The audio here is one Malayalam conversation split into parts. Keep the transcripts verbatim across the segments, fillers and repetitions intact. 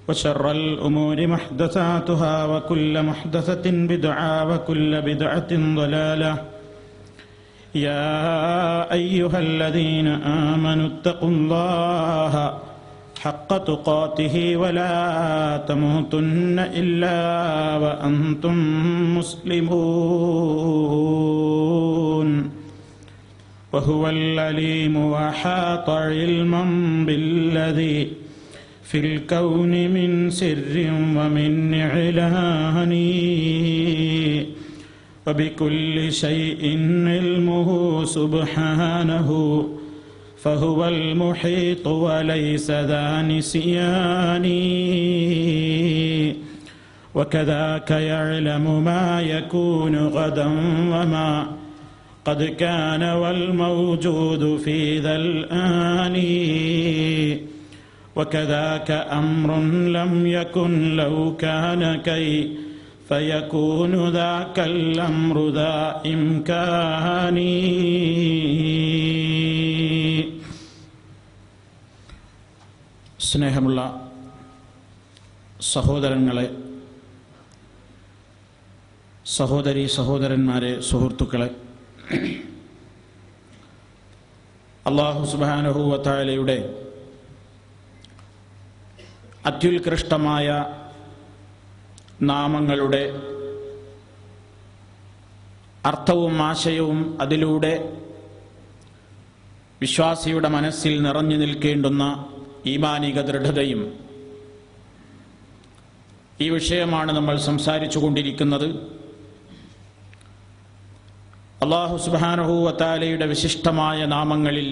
وشر الأمور محدثاتها وكل محدثة بدعة وكل بدعة ضلالة. يا أيها الذين آمنوا اتقوا الله حق تقاته ولا تموتن إلا وأنتم مسلمون. وهو العليم وأحاط علما بالذي في الكون من سر ومن إعلان وبكل شيء علمه سبحانه فهو المحيط وليس ذا نسيان. وكذاك يعلم ما يكون غدا وما قد كان والموجود في ذا الآن. وكذاك أمر لم يكن لو كان كي فيكون ذاك الأمر ذا إمكان. സ്നേഹമുള്ള സഹോദരങ്ങളെ, സഹോദരി സഹോദരന്മാരെ, സുഹൃത്തുക്കളെ, അല്ലാഹു സുബ്ഹാനഹു വ തആലയുടെ അത്യുത്കൃഷ്ടമായ നാമങ്ങളുടെ അർത്ഥവും ആശയവും അതിലൂടെ വിശ്വാസിയുടെ മനസ്സിൽ നിറഞ്ഞു നിൽക്കേണ്ടുന്ന ഈമാനിക ദൃഢതയും, ഈ വിഷയമാണ് നമ്മൾ സംസാരിച്ചു കൊണ്ടിരിക്കുന്നത്. അല്ലാഹു സുബ്ഹാനഹു വ തആലയുടെ വിശിഷ്ടമായ നാമങ്ങളിൽ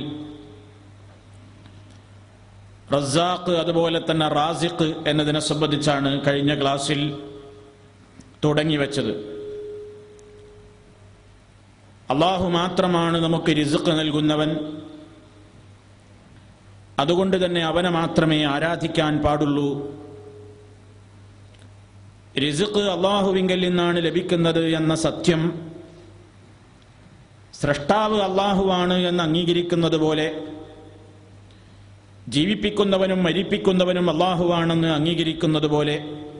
റസ്സാഖ്, അതുപോലെ തന്നെ റാസിഖ് എന്നതിനെ സംബന്ധിച്ചാണ് കഴിഞ്ഞ ക്ലാസ്സിൽ തുടങ്ങി വച്ചത്. അല്ലാഹു മാത്രമാണ് നമുക്ക് റിസ്ഖ് നൽകുന്നവൻ. അതുകൊണ്ട് തന്നെ അവനെ മാത്രമേ ആരാധിക്കാൻ പാടുള്ളൂ. റിസ്ഖ് അല്ലാഹുവിങ്കൽ നിന്നാണ് ലഭിക്കുന്നത് എന്ന സത്യം സ്രഷ്ടാവ് അല്ലാഹുവാണ് എന്ന് അംഗീകരിക്കുന്നത് പോലെ ജീവിപ്പിക്കുന്നവനും മരിപ്പിക്കുന്നവനും അല്ലാഹുവാണെന്ന് അംഗീകരിക്കുന്നത് പോലെ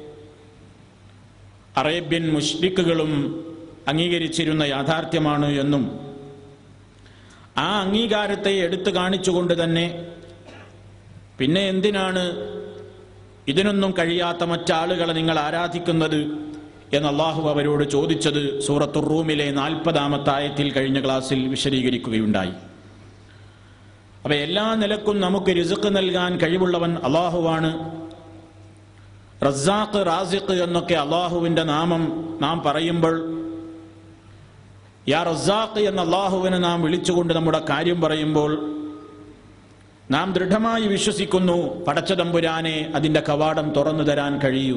അറേബ്യൻ മുശ്രിക്കുകളും അംഗീകരിച്ചിരുന്ന യാഥാർത്ഥ്യമാണ് എന്നും, ആ അംഗീകാരത്തെ എടുത്തു കാണിച്ചുകൊണ്ട് തന്നെ പിന്നെ എന്തിനാണ് ഇതിനൊന്നും കഴിയാത്ത മറ്റാളുകളെ നിങ്ങൾ ആരാധിക്കുന്നത് എന്ന് അല്ലാഹു അവരോട് ചോദിച്ചത് സൂറത്തുർ റൂമിലെ നാൽപ്പതാമത്തെ ആയത്തിൽ കഴിഞ്ഞ ക്ലാസ്സിൽ വിശദീകരിക്കുകയുണ്ടായി. അപ്പൊ എല്ലാ നിലക്കും നമുക്ക് റിസ്ഖ് നൽകാൻ കഴിവുള്ളവൻ അല്ലാഹുവാണ്. റസ്സാഖ്, റാസിഖ് എന്നൊക്കെ അല്ലാഹുവിന്റെ നാമം നാം പറയുമ്പോൾ യാ റസ്സാഖ് എന്ന അല്ലാഹുവിനെ നാം വിളിച്ചുകൊണ്ട് നമ്മുടെ കാര്യം പറയുമ്പോൾ നാം ദൃഢമായി വിശ്വസിക്കുന്നു, പടച്ചതമ്പുരാനെ അതിന്റെ കവാടം തുറന്നു തരാൻ കഴിയൂ.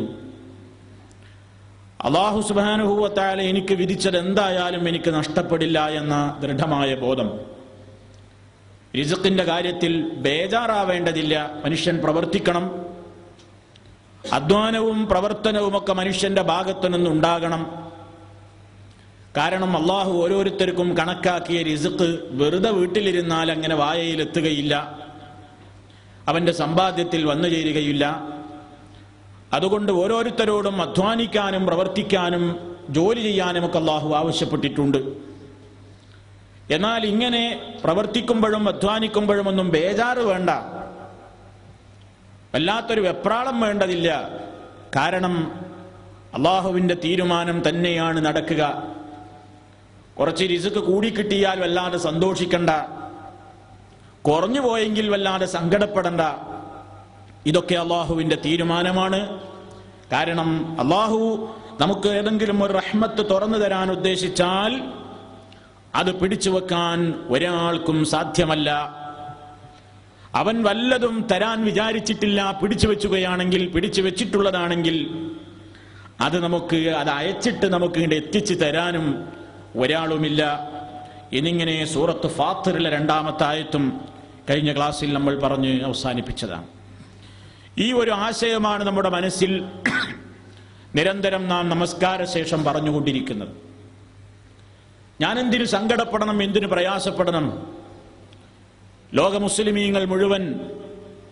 അല്ലാഹു സുബ്ഹാനഹു വ തആല എനിക്ക് വിധിച്ചത് എന്തായാലും എനിക്ക് നഷ്ടപ്പെടില്ല എന്ന ദൃഢമായ ബോധം. റിസ്ഖിന്റെ കാര്യത്തിൽ ബേജാറാവേണ്ടതില്ല. മനുഷ്യൻ പ്രവർത്തിക്കണം. അധ്വാനവും പ്രവർത്തനവുമൊക്കെ മനുഷ്യന്റെ ഭാഗത്തു നിന്നുണ്ടാകണം. കാരണം അല്ലാഹു ഓരോരുത്തർക്കും കണക്കാക്കിയ റിസ്ഖ് വെറുതെ വീട്ടിലിരുന്നാൽ അങ്ങനെ വായയിലെത്തുകയില്ല, അവന്റെ സമ്പാദ്യത്തിൽ വന്നു ചേരുകയില്ല. അതുകൊണ്ട് ഓരോരുത്തരോടും അധ്വാനിക്കാനും പ്രവർത്തിക്കാനും ജോലി ചെയ്യാനും ഒക്കെ അല്ലാഹു ആവശ്യപ്പെട്ടിട്ടുണ്ട്. എന്നാൽ ഇങ്ങനെ പ്രവർത്തിക്കുമ്പോഴും അധ്വാനിക്കുമ്പോഴും ഒന്നും ബേജാറ് വേണ്ട, വല്ലാത്തൊരു വെപ്രാളം വേണ്ടതില്ല. കാരണം അല്ലാഹുവിന്റെ തീരുമാനം തന്നെയാണ് നടക്കുക. കുറച്ച് റിസ്ക് കൂടിക്കിട്ടിയാൽ വല്ലാതെ സന്തോഷിക്കണ്ട, കുറഞ്ഞു പോയെങ്കിൽ വല്ലാതെ സങ്കടപ്പെടണ്ട. ഇതൊക്കെ അല്ലാഹുവിന്റെ തീരുമാനമാണ്. കാരണം അല്ലാഹു നമുക്ക് ഏതെങ്കിലും ഒരു റഹ്മത്ത് തുറന്നു തരാൻ ഉദ്ദേശിച്ചാൽ അത് പിടിച്ചു വെക്കാൻ ഒരാൾക്കും സാധ്യമല്ല. അവൻ വല്ലതും തരാൻ വിചാരിച്ചിട്ടില്ല, പിടിച്ചു വെച്ചുകയാണെങ്കിൽ, പിടിച്ചു വെച്ചിട്ടുള്ളതാണെങ്കിൽ അത് നമുക്ക് അത് അയച്ചിട്ട് നമുക്ക് ഇങ്ങോട്ട് എത്തിച്ചു തരാനും ഒരാളുമില്ല. എന്നിങ്ങനെ സൂറത്ത് ഫാത്തിറിലെ രണ്ടാമത്തെ ആയത്തും കഴിഞ്ഞ ക്ലാസ്സിൽ നമ്മൾ പറഞ്ഞ് അവസാനിപ്പിച്ചതാണ്. ഈ ഒരു ആശയമാണ് നമ്മുടെ മനസ്സിൽ നിരന്തരം നാം നമസ്കാര ശേഷം പറഞ്ഞുകൊണ്ടിരിക്കുന്നത്. ഞാൻ എന്തിനു സങ്കടപ്പെടണം, എന്തിനു പ്രയാസപ്പെടണം? ലോക മുസ്ലിമീങ്ങൾ മുഴുവൻ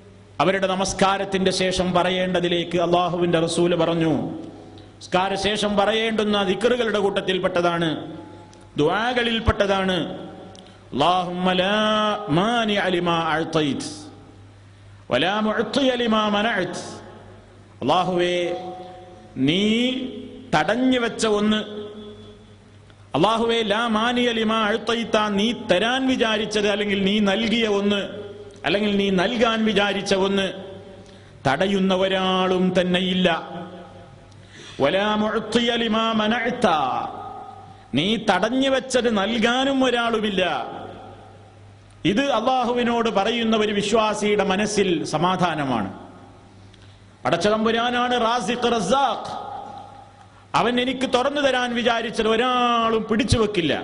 അവരുടെ നമസ്കാരത്തിന്റെ ശേഷം പറയേണ്ടതിലേക്ക് അള്ളാഹുവിന്റെ റസൂല് പറഞ്ഞു. നമസ്കാര ശേഷം പറയേണ്ടുന്ന ദിക്റുകളുടെ കൂട്ടത്തിൽപ്പെട്ടതാണ്, ദുആകളിൽപ്പെട്ടതാണ് അല്ലാഹുമ്മ ലാ മാനിഅ ലിമാ അഅ്തൈത് വലാ മുഅ്തിയ ലിമാ മനഅത്. അല്ലാഹുവേ, നീ തടഞ്ഞു വെച്ച ഒന്ന്, അല്ലാഹുവേ ലാ മാനിഅ ലിമാ അഅ്തൈത, നീ തരാൻ വിചാരിച്ചത് അല്ലെങ്കിൽ നീ നൽകിയ ഒന്ന് അല്ലെങ്കിൽ നീ നൽകാൻ വിചാരിച്ച ഒന്ന് തടയുന്ന ഒരാളും തന്നെയില്ല. വലാ മുഅ്തിയ ലിമാ മനഅത, നീ തടഞ്ഞു വെച്ചത് നൽകാനും ഒരാളുമില്ല. ഇത് അള്ളാഹുവിനോട് പറയുന്ന ഒരു വിശ്വാസിയുടെ മനസ്സിൽ സമാധാനമാണ്. പടച്ചതമ്പുരാനാണ് റാസിഖ് റസാഖ്. അവൻ എനിക്ക് തുറന്നു തരാൻ വിചാരിച്ചത് ഒരാളും പിടിച്ചു വെക്കില്ല.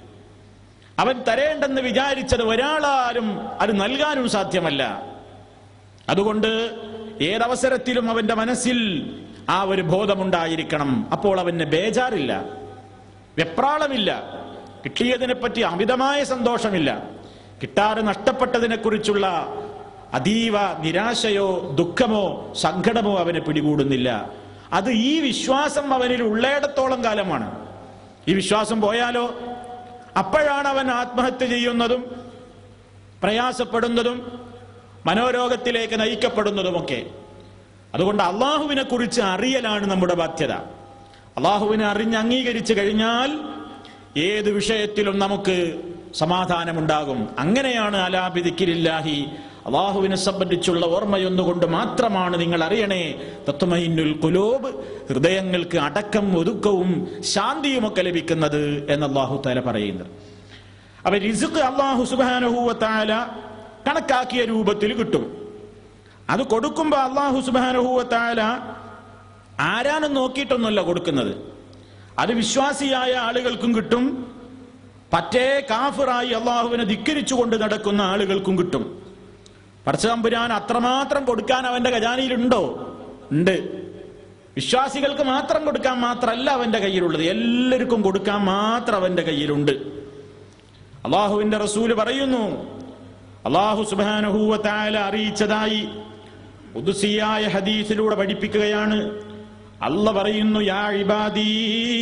അവൻ തരേണ്ടെന്ന് വിചാരിച്ചത് ഒരാളാലും അത് നൽകാനും സാധ്യമല്ല. അതുകൊണ്ട് ഏതവസരത്തിലും അവന്റെ മനസ്സിൽ ആ ഒരു ബോധമുണ്ടായിരിക്കണം. അപ്പോൾ അവന് ബേജാറില്ല, വെപ്രാളമില്ല, കിട്ടിയതിനെ പറ്റി അമിതമായ സന്തോഷമില്ല, കിട്ടാതെ നഷ്ടപ്പെട്ടതിനെ കുറിച്ചുള്ള അതീവ നിരാശയോ ദുഃഖമോ സങ്കടമോ അവനെ പിടികൂടുന്നില്ല. അത് ഈ വിശ്വാസം അവനിൽ ഉള്ളയിടത്തോളം കാലമാണ്. ഈ വിശ്വാസം പോയാലോ അപ്പോഴാണ് അവൻ ആത്മഹത്യ ചെയ്യുന്നതും പ്രയാസപ്പെടുന്നതും മനോരോഗത്തിലേക്ക് നയിക്കപ്പെടുന്നതുമൊക്കെ. അതുകൊണ്ട് അള്ളാഹുവിനെ കുറിച്ച് അറിയലാണ് നമ്മുടെ ബാധ്യത. അള്ളാഹുവിനെ അറിഞ്ഞ് അംഗീകരിച്ചു കഴിഞ്ഞാൽ ഏത് വിഷയത്തിലും നമുക്ക് സമാധാനമുണ്ടാകും. അങ്ങനെയാണ് അലാ ബിദിക്രില്ലാഹി, അള്ളാഹുവിനെ സംബന്ധിച്ചുള്ള ഓർമ്മയൊന്നുകൊണ്ട് മാത്രമാണ് നിങ്ങൾ അറിയണേ തത്മഇന്നുൽ ഖുലൂബ്, ഹൃദയങ്ങൾക്ക് അടക്കം ഒതുക്കവും ശാന്തിയുമൊക്കെ ലഭിക്കുന്നത് എന്ന് അള്ളാഹു തആല പറയുന്നത്. അപ്പൊ റിസ്ഖ് അള്ളാഹു സുബ്ഹാനഹു വ തആല കണക്കാക്കിയ രൂപത്തിൽ കിട്ടും. അത് കൊടുക്കുമ്പോൾ അള്ളാഹു സുബ്ഹാനഹു വ തആല ആരാനും നോക്കിയിട്ടൊന്നുമല്ല കൊടുക്കുന്നത്. അത് വിശ്വാസിയായ ആളുകൾക്കും കിട്ടും, പറ്റേ കാഫിറായി അള്ളാഹുവിനെ ധിക്കരിച്ചുകൊണ്ട് നടക്കുന്ന ആളുകൾക്കും കിട്ടും. പടച്ചതമ്പുരാൻ അത്രമാത്രം കൊടുക്കാൻ അവന്റെ ഖജാനയിലുണ്ടോ? ഉണ്ട്. വിശ്വാസികൾക്ക് മാത്രം കൊടുക്കാൻ മാത്രമല്ല അവന്റെ കയ്യിലുള്ളത്, എല്ലാവർക്കും കൊടുക്കാൻ മാത്രം അവന്റെ കയ്യിലുണ്ട്. അള്ളാഹുവിന്റെ റസൂല് പറയുന്നു, അള്ളാഹു സുബ്ഹാനഹു വ തആല അറിയിച്ചതായി ഖുദ്സിയായ ഹദീസിലൂടെ പഠിപ്പിക്കുകയാണ്. അല്ലാഹ് പറയുന്നു, യാ ഇബാദി,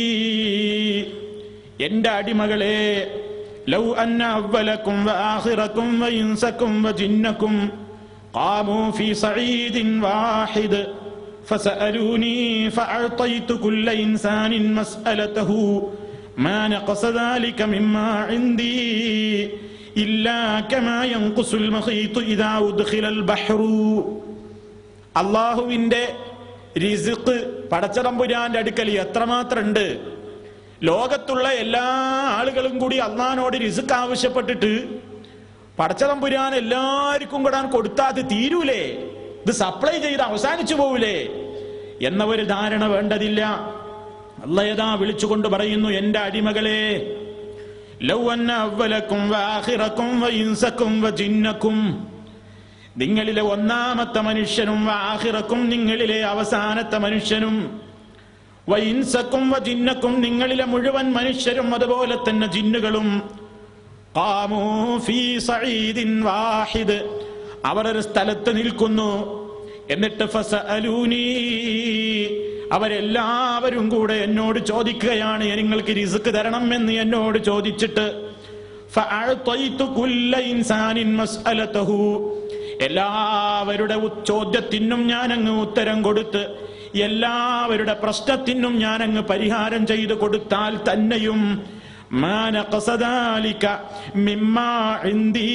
എന്റെ അടിമകളെ, ലൗ അന്ന അവ്വലക്കും വ ആഖിറക്കും വ ഇൻസക്കും വ ജിന്നക്കും ഖാമൂ ഫീ സഈദിൻ വാഹിദ് ഫസഅലൂനി ഫഅഅതൈതു കുല്ല ഇൻസാനിൻ മസ്അലതഹു മാ നഖസ ദാലിക മിമ്മാ ഇൻദി ഇല്ലാ കമാ യൻഖുസുൽ മഖീതു ഇദാ ഉദ്ഖിലൽ ബഹ്റു. അല്ലാഹുവിന്റെ റിസ്ഖ് പടച്ചതമ്പുരാന്റെ അടുക്കൽ എത്രമാത്രം ഉണ്ട്? ലോകത്തുള്ള എല്ലാ ആളുകളും കൂടി അള്ളാഹിനോട് റിസ്ഖ് ആവശ്യപ്പെട്ടിട്ട് പടച്ചതമ്പുരാൻ എല്ലാവർക്കും കൂടാൻ കൊടുത്താൽ അത് തീരൂലേ? ഇത് സപ്ലൈ ചെയ്ത് അവസാനിച്ചു പോവില്ലേ എന്ന ഒരു ധാരണ വേണ്ടതില്ല. അല്ലാഹ് യഥാ വിളിച്ചുകൊണ്ട് പറയുന്നു, എന്റെ അടിമകളെ, ലൗ അന്ന അവ്വലക്കും വ ആഖിറക്കും വ ഇൻസക്കും വ ജിന്നക്കും, നിങ്ങളിലെ ഒന്നാമത്തെ മനുഷ്യനും വ ആഖിറക്കും, നിങ്ങളിലെ അവസാനത്തെ മനുഷ്യനും, വ ഇൻസക്കും വ ജിന്നക്കും, നിങ്ങളിലെ മുഴുവൻ മനുഷ്യരും അതുപോലെ തന്നെ ജിന്നുകളും, ഖാമൂ ഫീ സഈദിൻ വാഹിദ്, അവർ ഒരു സ്ഥലത്ത് നിൽക്കുന്നു. എന്നിട്ട് ഫസഅലൂനി, അവരെല്ലാവരും കൂടെ എന്നോട് ചോദിക്കുകയാണ്, നിങ്ങൾക്ക് റിസ്ക് തരണം എന്ന് എന്നോട് ചോദിച്ചിട്ട്, ഫഅഅതൈതു കുല്ല ഇൻസാനിൻ മസ്അലതഹു, എല്ലാവരുടെ ചോദ്യത്തിനും ഞാൻ അങ്ങ് ഉത്തരം കൊടുത്ത് എല്ലാവരുടെ പ്രശ്നത്തിനും ഞാൻ അങ്ങ് പരിഹാരം ചെയ്തു കൊടുത്താൽ തന്നെയും മാ നഖസ ദാലിക മിമ്മാ ഇൻദി,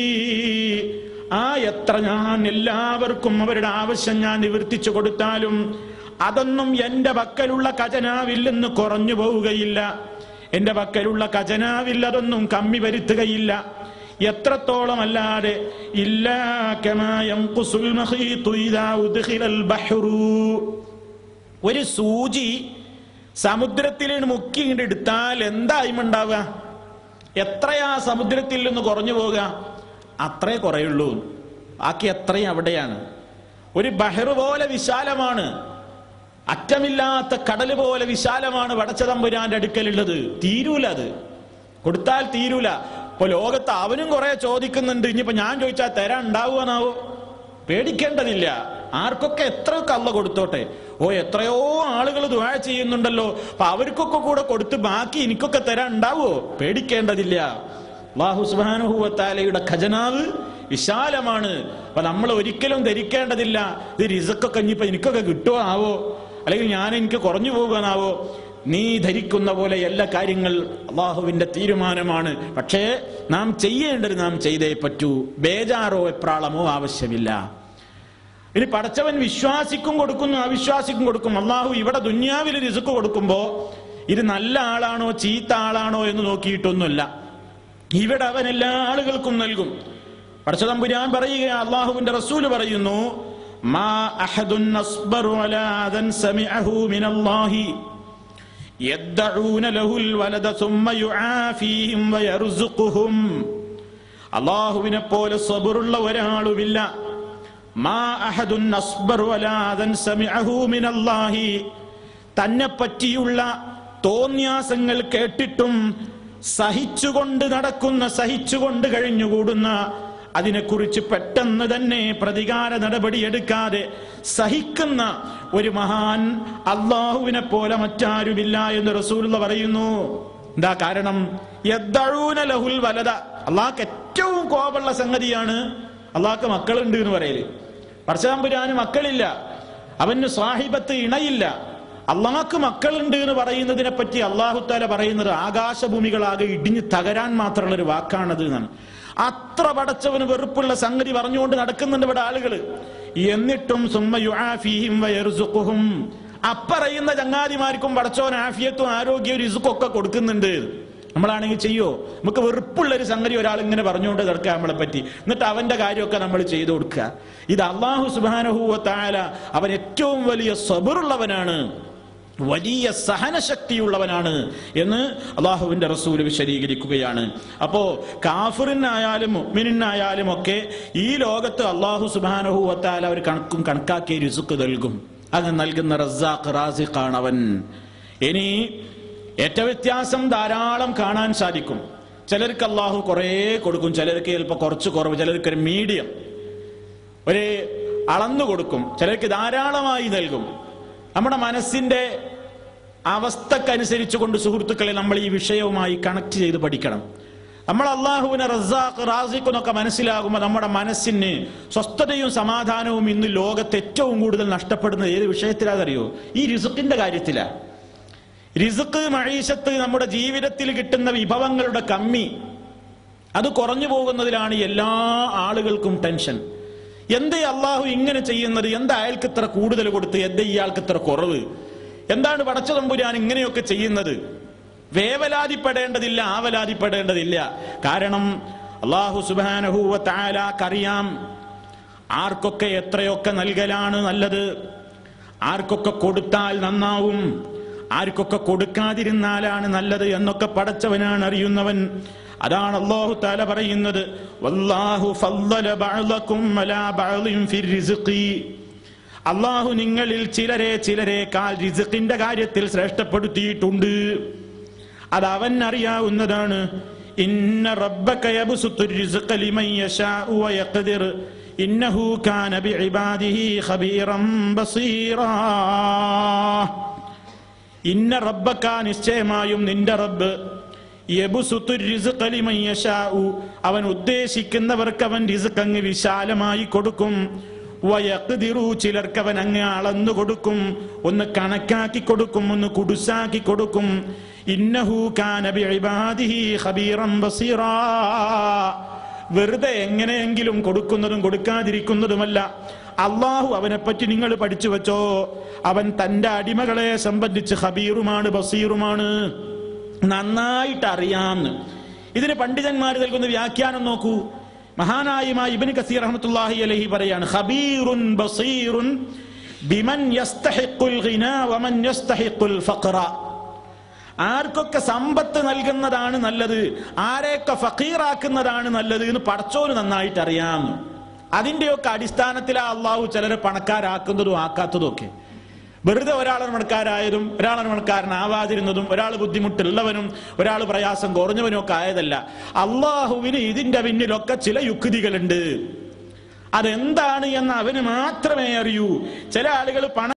ആ എത്ര ഞാൻ എല്ലാവർക്കും അവരുടെ ആവശ്യം ഞാൻ നിവർത്തിച്ചു കൊടുത്താലും അതൊന്നും എന്റെ പക്കലുള്ള ഖജനാവിൽ നിന്ന് കുറഞ്ഞു പോവുകയില്ല. എന്റെ പക്കലുള്ള ഖജനാവിൽ അതൊന്നും കമ്മി വരുത്തുകയില്ല. എത്രത്തോളം അല്ലാതെ ഇല്ലാ കമാ യൻഖുസുൽ മഖീതു ഇദാ ഉദ്ഖിലൽ ബഹ്റു, ഒരു സൂചി സമുദ്രത്തിൽ മുക്കിയിട്ട് എടുത്താൽ എന്തായിമുണ്ടാവുക? എത്രയാ സമുദ്രത്തിൽ നിന്ന് കുറഞ്ഞു പോവുക? അത്രേ കുറയുള്ളൂ. ബാക്കി എത്രയും അവിടെയാണ്. ഒരു ബഹർ പോലെ വിശാലമാണ്, അറ്റമില്ലാത്ത കടൽ പോലെ വിശാലമാണ് പടച്ചതമ്പുരാന്റെ അടുക്കലുള്ളത്. തീരൂല, അത് കൊടുത്താൽ തീരൂല. ഇപ്പൊ ലോകത്ത് അവനും കുറെ ചോദിക്കുന്നുണ്ട്. ഇനിയിപ്പോ ഞാൻ ചോദിച്ചാൽ തരാൻ ഉണ്ടാവുകയാണാവോ? പേടിക്കേണ്ടതില്ല. ആർക്കൊക്കെ എത്രയൊക്കെ അള്ള കൊടുത്തോട്ടെ. ഓ എത്രയോ ആളുകൾ ദുആ ചെയ്യുന്നുണ്ടല്ലോ, അപ്പൊ അവർക്കൊക്കെ കൂടെ കൊടുത്ത് ബാക്കി എനിക്കൊക്കെ തരാൻ ഉണ്ടാവോ? പേടിക്കേണ്ടതില്ല. അല്ലാഹു സുബ്ഹാനഹു വ തആലയുടെ ഖജനാവ് വിശാലമാണ്. അപ്പൊ നമ്മൾ ഒരിക്കലും ധരിക്കേണ്ടതില്ല ഇത് റിസ്ക്കൊക്കെ ഇനിയിപ്പോ എനിക്കൊക്കെ കിട്ടുമോ ആവോ, അല്ലെങ്കിൽ ഞാൻ എനിക്ക് കുറഞ്ഞു പോകുവാനാവോ. നീ ധരിക്കുന്ന പോലെ എല്ലാ കാര്യങ്ങൾ അള്ളാഹുവിന്റെ തീരുമാനമാണ്. പക്ഷേ നാം ചെയ്യേണ്ടത് നാം ചെയ്തേ പറ്റൂ. ബേജാറോ എപ്രാളമോ ആവശ്യമില്ല. ഇനി പടച്ചവൻ വിശ്വാസിക്കും കൊടുക്കുന്നു, അവിശ്വാസിക്കും കൊടുക്കും. അള്ളാഹു ഇവിടെ ദുന്യാവിൽ റിസ്ക് കൊടുക്കുമ്പോ ഇത് നല്ല ആളാണോ ചീത്ത ആളാണോ എന്ന് നോക്കിയിട്ടൊന്നുമല്ല. ഇവിടെ അവൻ എല്ലാ ആളുകൾക്കും നൽകും. പടച്ചതമ്പുരാൻ പറയുക, അള്ളാഹുവിന്റെ റസൂല് പറയുന്നു, മാ അഹദുൻ അസ്ബറു അലാ അദൻ സമിഅഹു മിനല്ലാഹി യദ്ദഊന ലഹുൽ വലദ സുമ്മ യുആഫീഹിം വയർസുഖുഹും. അള്ളാഹുവിനെ പോലെ സബറുള്ള ഒരാളുമില്ല. മാ അഹദുൻ അസ്ബറു അലാ അദൻ സമിഅഹു മിനല്ലാഹി, തന്നെ പറ്റിയുള്ള തോന്യാസങ്ങൾ കേട്ടിട്ടും സഹിച്ചുകൊണ്ട് നടക്കുന്ന, സഹിച്ചുകൊണ്ട് കഴിഞ്ഞുകൂടുന്ന, അതിനെക്കുറിച്ച് പെട്ടെന്ന് തന്നെ പ്രതികാര നടപടിയെടുക്കാതെ സഹിക്കുന്ന ഒരു മഹാൻ അള്ളാഹുവിനെ പോലെ മറ്റാരുമില്ല എന്ന് റസൂലുള്ള പറയുന്നു. എന്താ കാരണം? യദ്ദഊന ലഹുൽ വലദ, അള്ളാഹ്ക്ക് ഏറ്റവും കോപമുള്ള സംഗതിയാണ് അള്ളാഹ്ക്ക് മക്കളുണ്ട് എന്ന് പറയല്. പടച്ചതമ്പുരാന് മക്കളില്ല, അവന് സാഹിബത്ത് ഇണയില്ല. അള്ളാഹ്ക്ക് മക്കളുണ്ട് എന്ന് പറയുന്നതിനെ പറ്റി അള്ളാഹു തആല പറയുന്നത് ആകാശഭൂമികളാകെ ഇടിഞ്ഞു തകരാൻ മാത്രമുള്ള ഒരു വാക്കാണത് എന്നാണ്. അത്ര പടച്ചവന് വെറുപ്പുള്ള സംഗതി പറഞ്ഞുകൊണ്ട് നടക്കുന്നുണ്ട് ഇവിടെ ആളുകൾ. എന്നിട്ടും സുമ്മ യുആഫീഹിം വയർസുഖുഹും, അപ്പറയുന്ന ചങ്ങാതിമാർക്കും പടച്ചവൻ ആഫിയത്തും ആരോഗ്യവും റിസ്ക്കും ഒക്കെ കൊടുക്കുന്നുണ്ട്. നമ്മളാണെങ്കിൽ ചെയ്യോ? നമുക്ക് വെറുപ്പുള്ള ഒരു സംഗതി ഒരാൾ ഇങ്ങനെ പറഞ്ഞുകൊണ്ട് നടക്കുക നമ്മളെ പറ്റി, എന്നിട്ട് അവന്റെ കാര്യമൊക്കെ നമ്മൾ ചെയ്തു കൊടുക്കുക. ഇത് അല്ലാഹു സുബ്ഹാനഹു വ തആല അവൻ ഏറ്റവും വലിയ സബറുള്ളവനാണ്, വലിയ സഹനശക്തിയുള്ളവനാണ് എന്ന് അള്ളാഹുവിന്റെ റസൂല് വിശദീകരിക്കുകയാണ്. അപ്പോ കാഫിറിനായാലും മുഅ്മിനിനായാലും ഒക്കെ ഈ ലോകത്ത് അള്ളാഹു സുബ്ഹാനഹു വ തആല ഒരു കണക്കും കണക്കാക്കിയ റിസ്ക് നൽകും. അത് നൽകുന്ന റസ്സാഖ് റാസിഖാണ് അവൻ. ഇനി ഏറ്റവ്യത്യാസം ധാരാളം കാണാൻ സാധിക്കും. ചിലർക്ക് അള്ളാഹു കുറേ കൊടുക്കും, ചിലർക്ക് ചിലപ്പോൾ കുറച്ച് കുറവ്, ചിലർക്ക് ഒരു മീഡിയം, ഒരു അളന്നു കൊടുക്കും, ചിലർക്ക് ധാരാളമായി നൽകും. നമ്മുടെ മനസ്സിന്റെ അവസ്ഥക്കനുസരിച്ച് കൊണ്ട് സുഹൃത്തുക്കളെ നമ്മൾ ഈ വിഷയവുമായി കണക്ട് ചെയ്ത് പഠിക്കണം. നമ്മൾ അള്ളാഹുവിനെ റസ്സാഖ് റാസിഖ് എന്നൊക്കെ മനസ്സിലാകുമ്പോൾ നമ്മുടെ മനസ്സിന് സ്വസ്ഥതയും സമാധാനവും ഇന്ന് ലോകത്ത് ഏറ്റവും കൂടുതൽ നഷ്ടപ്പെടുന്നത് ഏത് വിഷയത്തിലാണെന്നറിയോ? ഈ റിസ്ക്കിന്റെ കാര്യത്തിലാണ്. റിസ്ക്, മഈശത്ത്, നമ്മുടെ ജീവിതത്തിൽ കിട്ടുന്ന വിഭവങ്ങളുടെ കമ്മി, അത് കുറഞ്ഞു പോകുന്നതിലാണ് എല്ലാ ആളുകൾക്കും ടെൻഷൻ. എന്തേ അള്ളാഹു ഇങ്ങനെ ചെയ്യുന്നത്? എന്താ അയാൾക്ക് ഇത്ര കൂടുതൽ കൊടുത്ത്, എന്താ ഇയാൾക്ക് ഇത്ര കുറവ്? എന്താണ് പടച്ചതമ്പുരാൻ ഇങ്ങനെയൊക്കെ ചെയ്യുന്നത്? വേവലാതിപ്പെടേണ്ടതില്ല, ആവലാതിപ്പെടേണ്ടതില്ല. കാരണം അല്ലാഹു സുബ്ഹാനഹു വ തആലക്കറിയാം ആർക്കൊക്കെ എത്രയൊക്കെ നൽകലാണ് നല്ലത്, ആർക്കൊക്കെ കൊടുത്താൽ നന്നാവും, ആർക്കൊക്കെ കൊടുക്കാതിരുന്നാലാണ് നല്ലത് എന്നൊക്കെ പടച്ചവനാണ് അറിയുന്നവൻ. അതാണ് അല്ലാഹു തആല പറയുന്നത്, വല്ലാഹു ഫദ്ദല ബഅദകും അലാ ബഅദിൻ ഫിർ റിസ്ഖി. അല്ലാഹു നിങ്ങളിൽ ചിലരെ ചിലരെക്കാൾ റിസ്ഖിന്റെ കാര്യത്തിൽ ശ്രേഷ്ഠപ്പെടുത്തിയിട്ടുണ്ട്. അത് അവൻ അറിയാവുന്നതാണ്. ഇന്ന റബ്ബക യബ്സുത്തു റിസ്ഖ ലിമൻ യശാഉ വയഖ്ദിർ ഇന്നഹു കാന ബിഇബാദിഹി ഖബീറൻ ബസീറാ. ഇന്ന റബ്ബക, നിശ്ചയമായും നിന്റെ റബ്ബ്, യബ്സുത്തു റിസ്ഖ ലിമൻ യശാഉ, അവൻ ഉദ്ദേശിക്കുന്നവർക്ക് അവൻ റിസ്ഖ് അങ്ങ് വിശാലമായി കൊടുക്കും. വയഖ്ദിറു, ചിലർക്ക് അവൻ അങ്ങ് അളന്നു കൊടുക്കും, ഒന്ന് കണക്കാക്കി കൊടുക്കും, ഒന്ന് കുടുസാക്കി കൊടുക്കും. ഇന്നഹു കാന ബിഇബാദിഹി ഖബീറൻ ബസീറാ. വെറുതെ എങ്ങനെയെങ്കിലും കൊടുക്കുന്നതും കൊടുക്കാതിരിക്കുന്നതുമല്ല. അള്ളാഹു അവനെ പറ്റി നിങ്ങൾ പഠിച്ചു വെച്ചോ, അവൻ തന്റെ അടിമകളെ സംബന്ധിച്ച് ഖബീറുമാണ്, ബസീറുമാണ്, നന്നായിട്ട് അറിയാമെന്ന്. ഇതിന് പണ്ഡിതന്മാർ നൽകുന്ന വ്യാഖ്യാനം നോക്കൂ. മഹാനായ ഇബ്നു കസീർ റഹ്മത്തുള്ളാഹി അലൈഹി പറയാണ്, ഖബീറുൻ ബസീറുൻ ബിമൻ യസ്തഹിഖുൽ ഗിനാ വമൻ യസ്തഹിഖുൽ ഫഖറ. ആർക്കൊക്കെ സമ്പത്ത് നൽകുന്നതാണ് നല്ലത്, ആരെയൊക്കെ ഫഖീറാക്കുന്നതാണ് നല്ലത് എന്ന് പടച്ചോന് നന്നായിട്ട് അറിയാം. അതിന്റെയൊക്കെ അടിസ്ഥാനത്തിലാ അള്ളാഹു ചിലരെ പണക്കാരാക്കുന്നതും ആക്കാത്തതും ഒക്കെ. വെറുതെ ഒരാൾ പണക്കാരായതും ഒരാൾ പണക്കാരനാവാതിരുന്നതും ഒരാൾ ബുദ്ധിമുട്ടുള്ളവനും ഒരാൾ പ്രയാസം കുറഞ്ഞവനും ഒക്കെ ആയതല്ല. അള്ളാഹുവിന് ഇതിന്റെ പിന്നിലൊക്കെ ചില യുക്തികളുണ്ട്. അതെന്താണ് എന്ന് അവന് മാത്രമേ അറിയൂ. ചില ആളുകൾ പണം